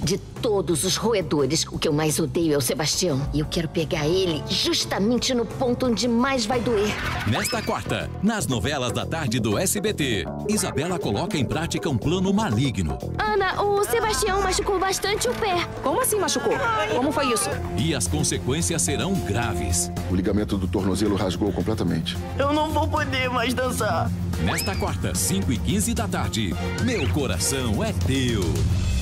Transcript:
De todos os roedores, o que eu mais odeio é o Sebastião. E eu quero pegar ele justamente no ponto onde mais vai doer. Nesta quarta, nas novelas da tarde do SBT, Isabela coloca em prática um plano maligno. Ana, o Sebastião machucou bastante o pé. Como assim machucou? Como foi isso? E as consequências serão graves. O ligamento do tornozelo rasgou completamente. Eu não vou poder mais dançar. Nesta quarta, 5h15 da tarde, Meu Coração é Teu.